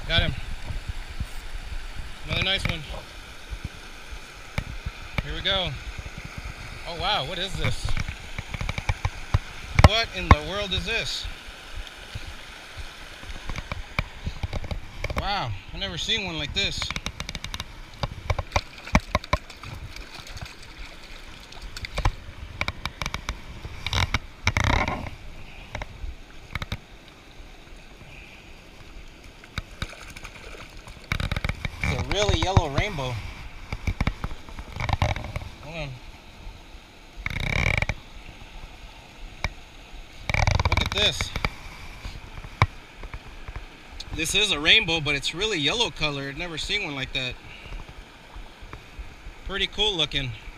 Got him. Another nice one. Here we go. Oh wow, what is this? What in the world is this? Wow, I've never seen one like this. It's a really yellow rainbow. Hold on. Look at this. This is a rainbow, but it's really yellow colored. Never seen one like that. Pretty cool looking.